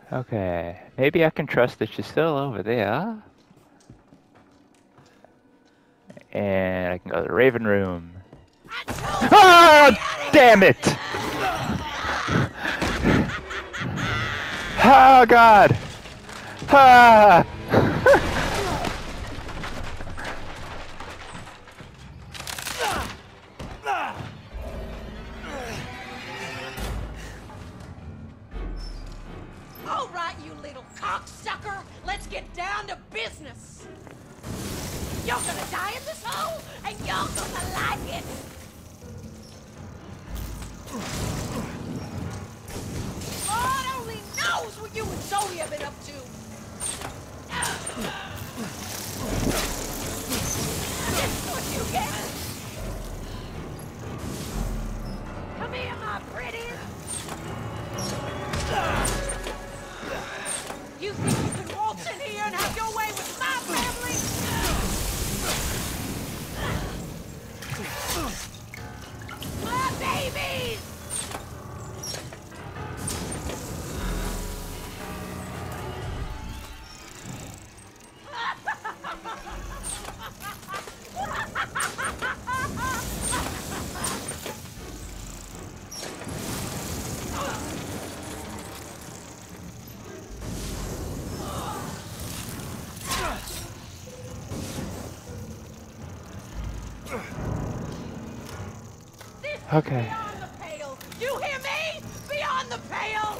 Okay, maybe I can trust that she's still over there. And I can go to the Raven Room. Ah, damn it! Oh God! Ah! All right, you little cocksucker, let's get down to business. You're gonna die in this hole, and you're gonna like it. Lord only knows what you and Zoe have been up to. This is what you get. Come here, my pretty. You think you can waltz in here and have your way with my family? My babies! Okay. Beyond the pale! You hear me? Beyond the pale!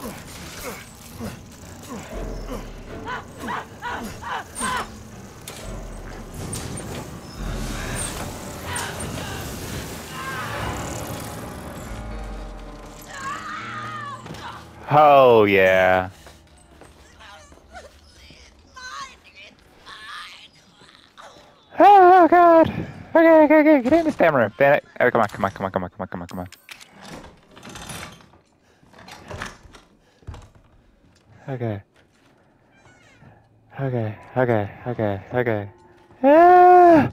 Oh yeah. Oh God. Okay. Get in the stamina. Damn it. Oh, come on. Okay. Ah!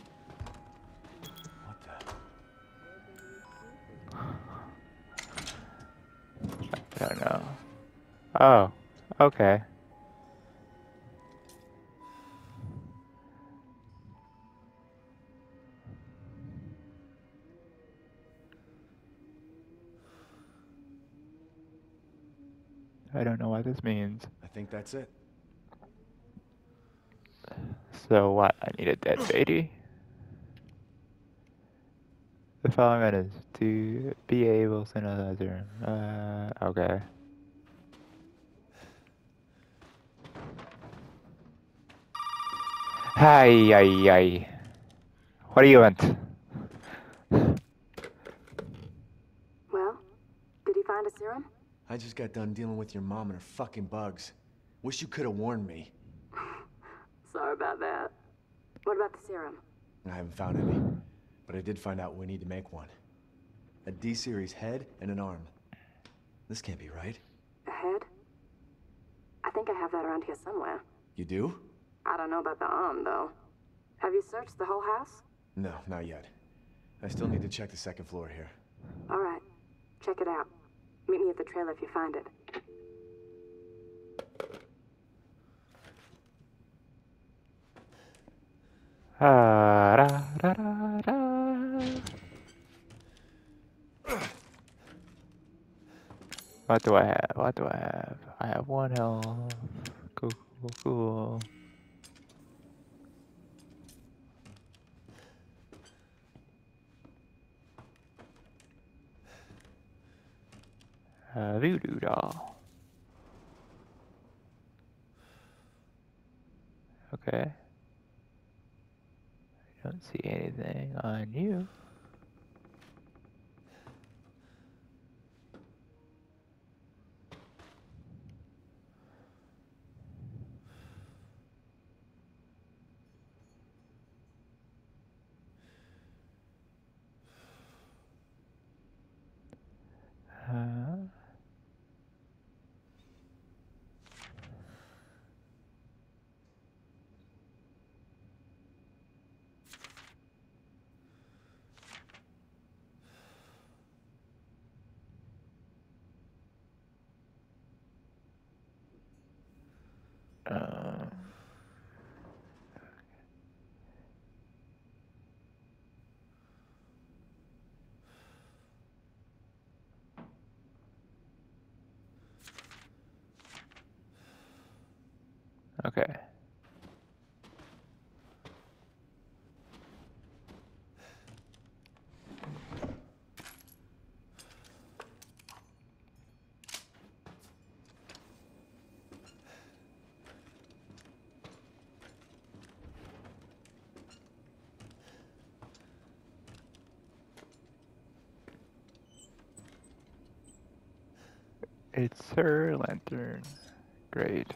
I don't know. Oh. Okay. I don't know what this means. I think that's it. So what? I need a dead baby? The following is to be able to synthesizer. Okay. Hi. What do you want? Well, did you find a serum? I just got done dealing with your mom and her fucking bugs. Wish you could have warned me. Sorry about that. What about the serum? I haven't found any, but I did find out we need to make one. A D-series head and an arm. This can't be right. A head? I think I have that around here somewhere. You do? I don't know about the arm, though. Have you searched the whole house? No, not yet. I still need to check the second floor here. All right. Check it out. Meet me at the trailer if you find it. What do I have? I have one health. Cool. Voodoo doll. Okay. I don't see anything on you. Uh, okay. It's her lantern. Great.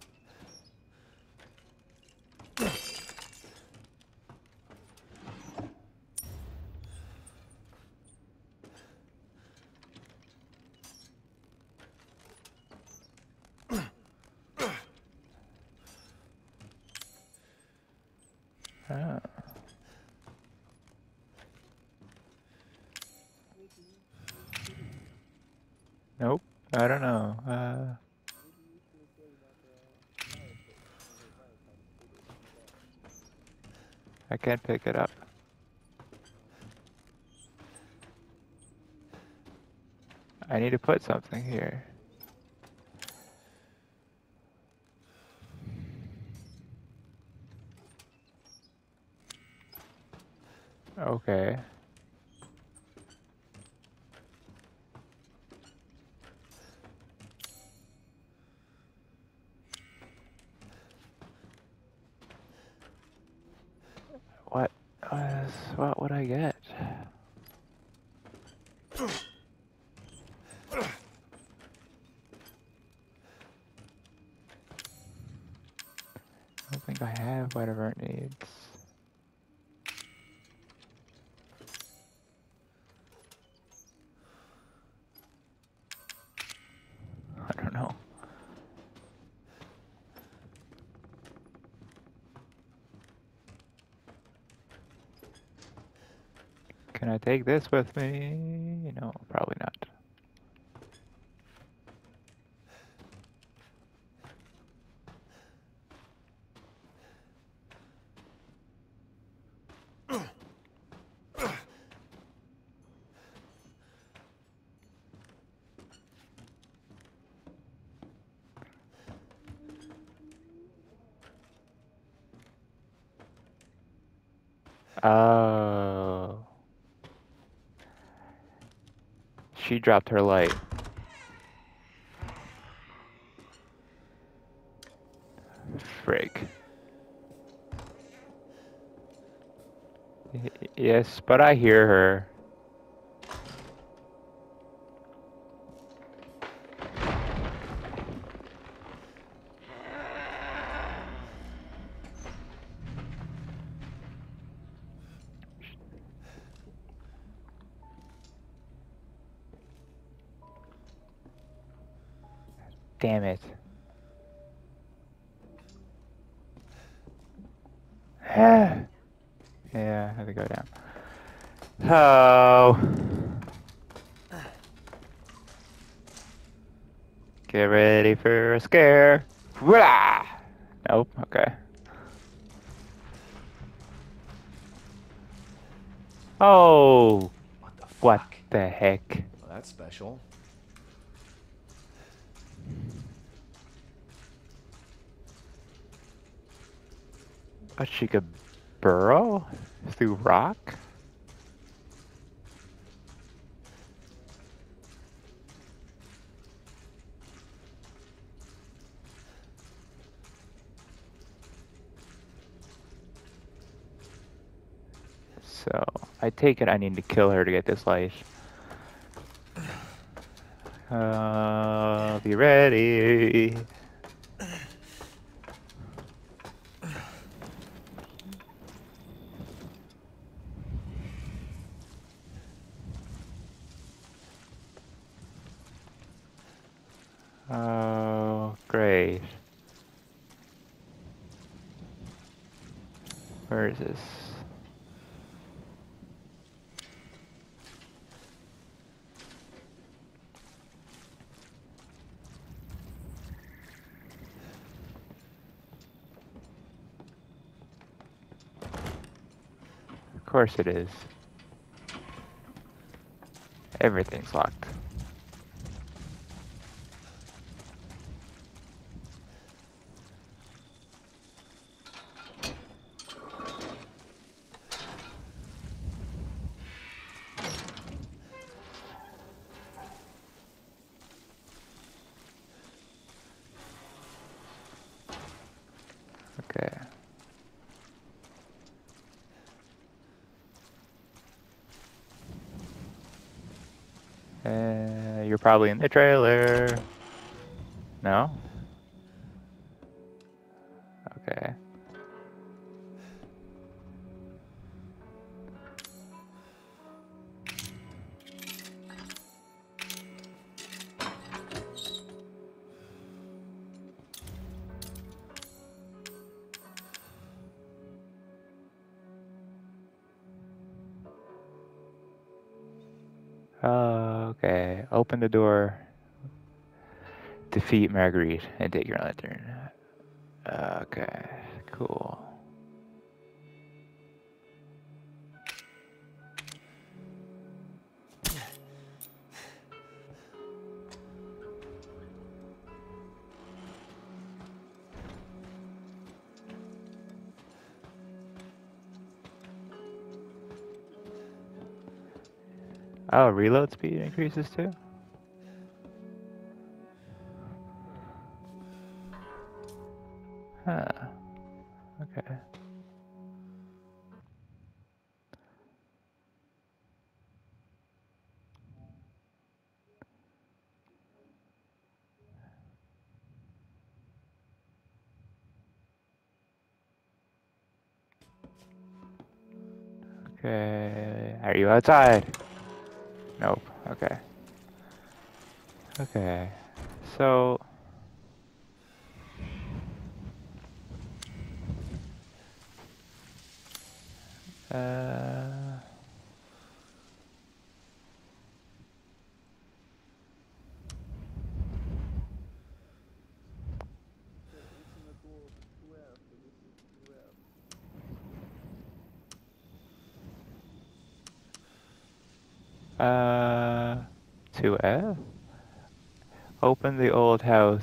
Ah. Nope. I don't know. I can't pick it up. I need to put something here. Okay. What would I get? I don't think I have whatever it needs. I don't know. Can I take this with me? No, probably not. Oh. She dropped her light. Frick. Yes, but I hear her. Damn it. Yeah, I have to go down. Oh. Get ready for a scare. Wah! Nope, okay. Oh, What the what fuck? the heck? Well, that's special. But she could burrow through rock? So, I take it I need to kill her to get this light. Be ready. Oh, great. Where is this? course it is. Everything's locked. Okay. You're probably in the trailer. No? Okay. Okay. Open the door. Defeat Marguerite and take your lantern. Okay. Cool. Oh, reload speed increases too? Huh. Okay. Okay. Are you outside? Nope. Okay. Okay. So. Uh. Uh. 2F? Open the old house.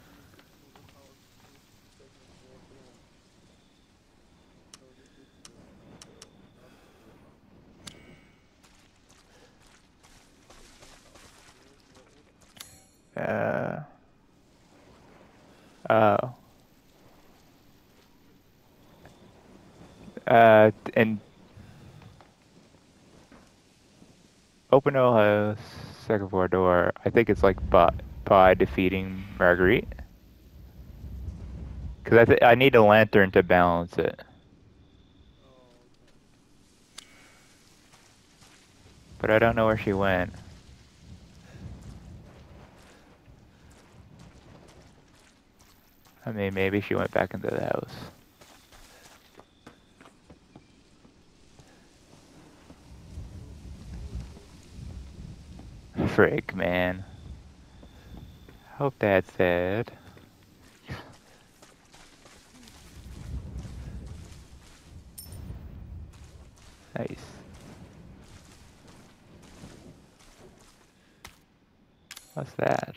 Oh. And open old house, second floor door. I think it's like by defeating Marguerite. Because I need a lantern to balance it. But I don't know where she went. I mean, maybe she went back into the house. Frick, man. Hope that's dead. Nice. What's that?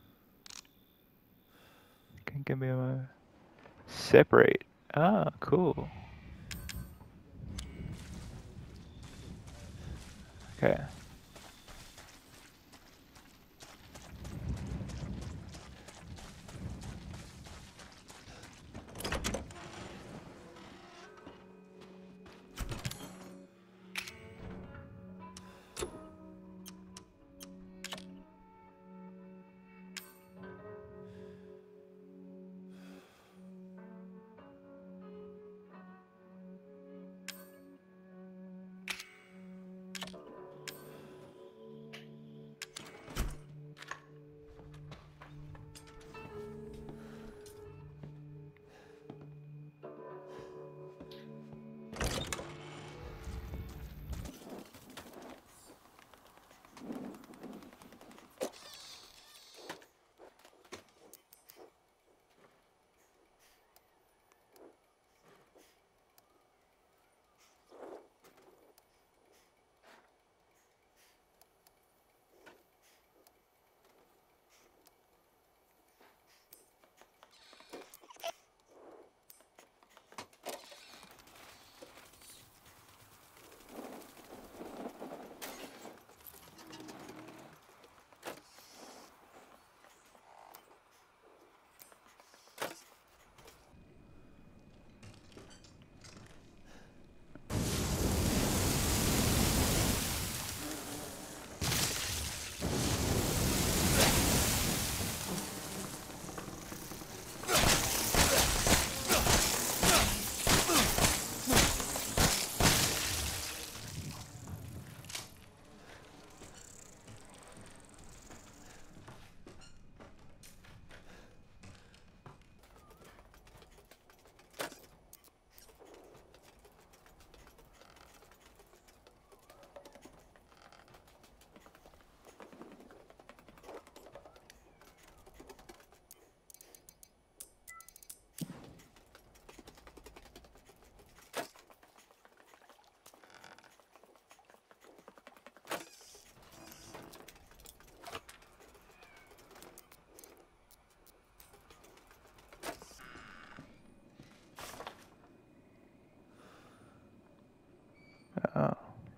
Can give me a separate. Oh, cool. Okay.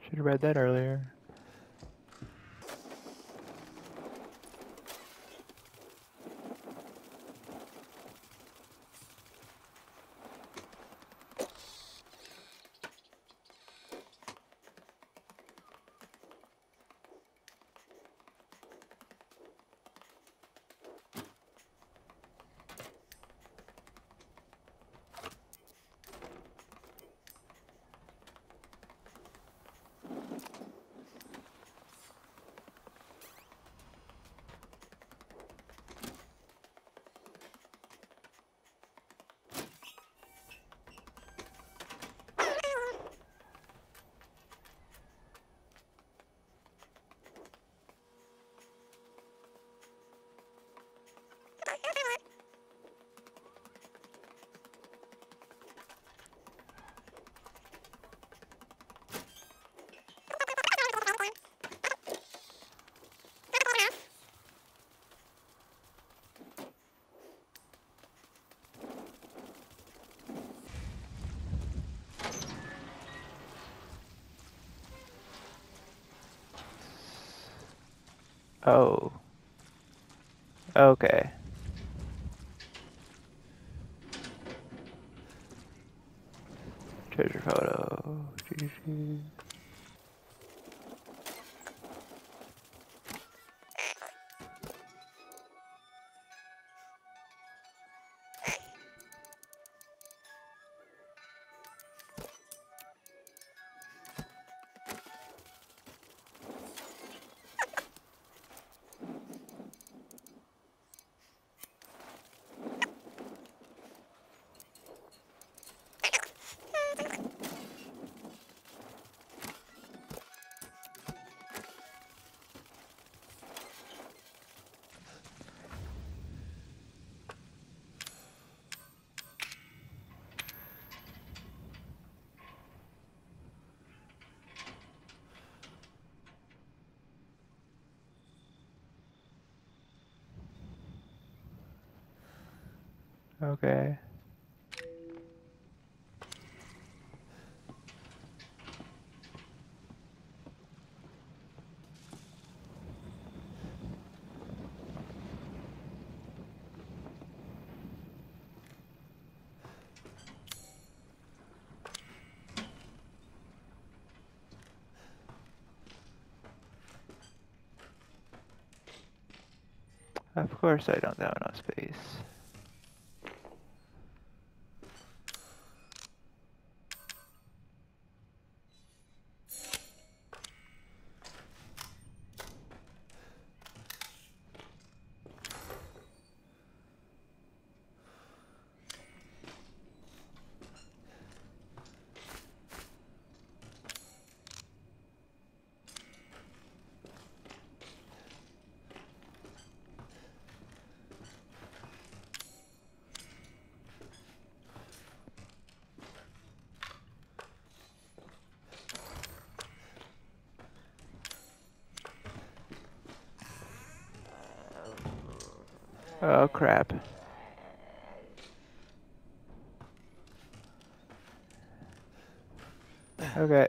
Should have read that earlier. Oh. Okay. Treasure photo. GG. Okay. Of course I don't have enough space. Oh crap. Okay.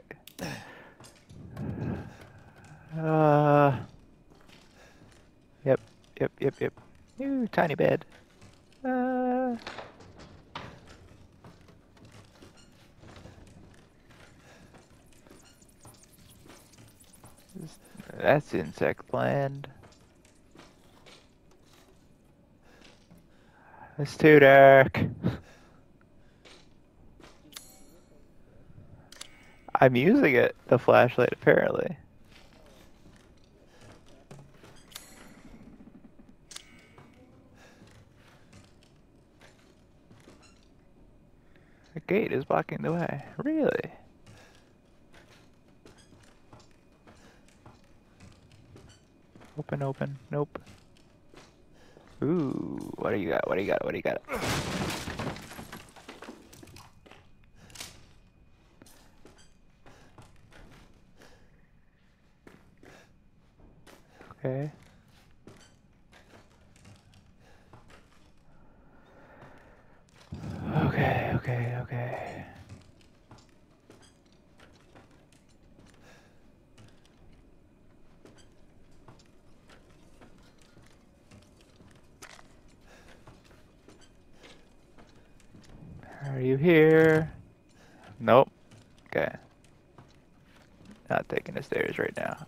Uh. Yep. Yep. Yep. Yep. Ooh, tiny bed. Uh. That's insect land. It's too dark. I'm using it, the flashlight, apparently. The gate is blocking the way. Really? Open, open. Nope. Ooh, what do you got? What do you got? What do you got? Okay. Okay, okay, okay. here. Nope. Okay. Not taking the stairs right now.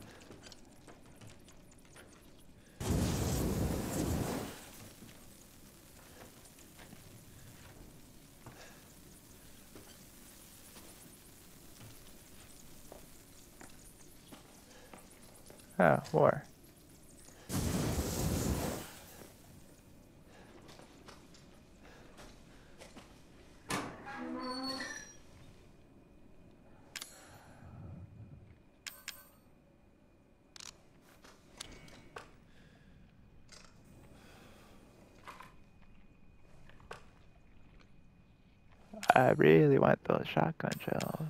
Oh, more. I really want those shotgun shells.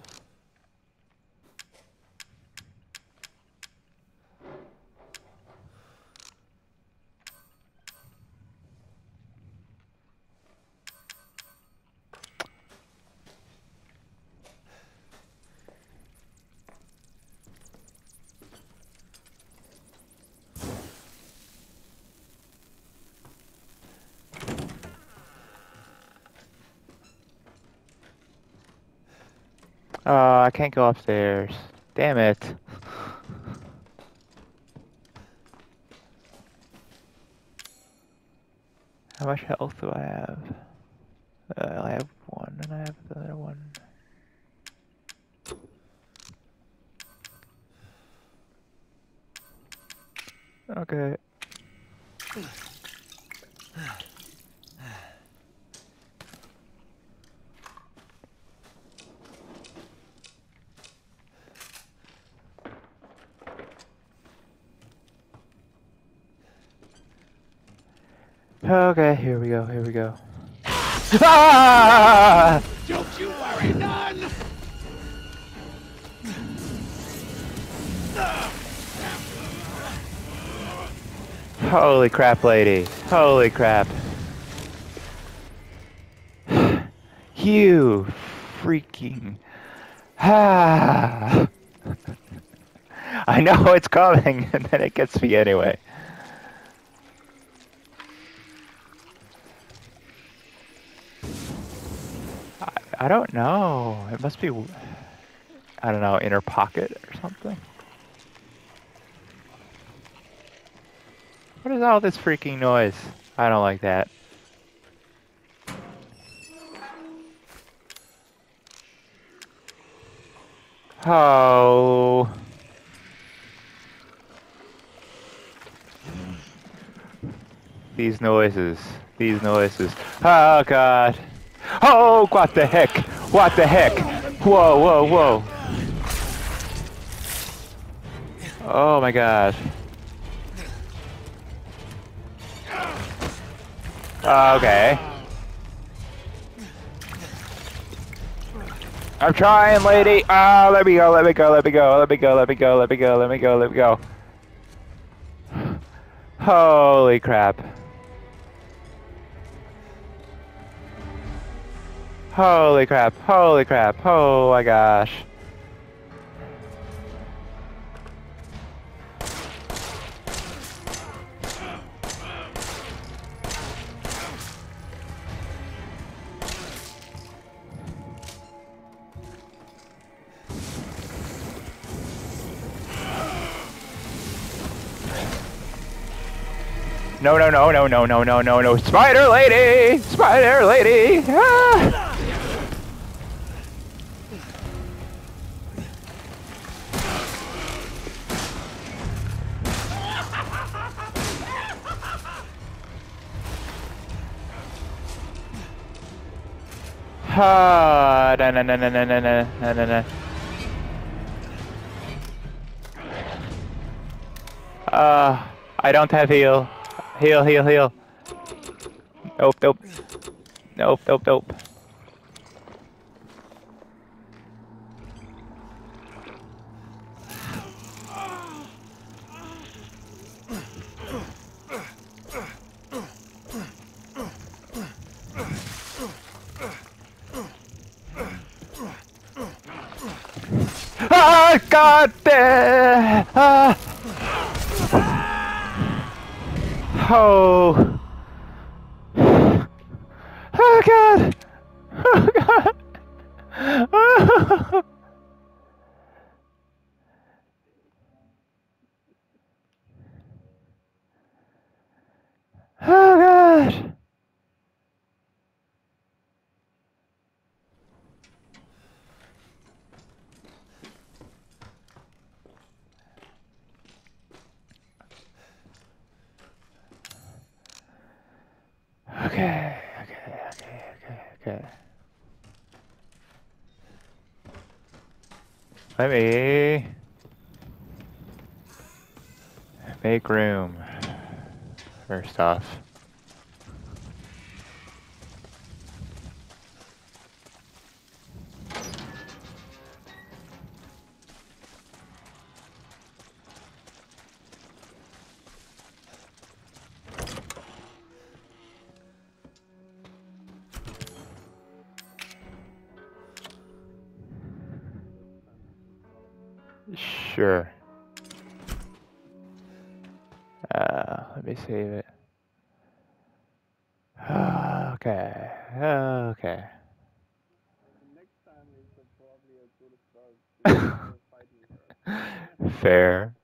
Oh, I can't go upstairs. Damn it. How much health do I have? I have one, and I have the other one. Okay. Okay, here we go, here we go. Ah! Don't you worry none! Holy crap, lady. Holy crap. You freaking... Ah! I know it's coming, and then it gets me anyway. I don't know. It must be, I don't know, inner pocket or something. What is all this freaking noise? I don't like that. Oh. These noises. These noises. Oh, God. Oh, what the heck? What the heck? Whoa, whoa, whoa. Oh, my gosh. Okay. I'm trying, lady. Ah, let me go, let me go, let me go, let me go, let me go, let me go, let me go, let me go. Holy crap. Holy crap, holy crap, oh my gosh. No, no, no, no, no, no, no, no, no. Spider lady! Spider lady! Ah! Ah, no, no, no, no, no, no, no, no, no, no. I don't have heal. Heal, heal, heal. Nope, nope. Nope, nope, nope. Ah, God damn! Ah! Oh. Oh, God! Oh, God! Oh god. Okay, okay. Let me make room. First off. Sure. Let me save it. Okay. Okay. Fair.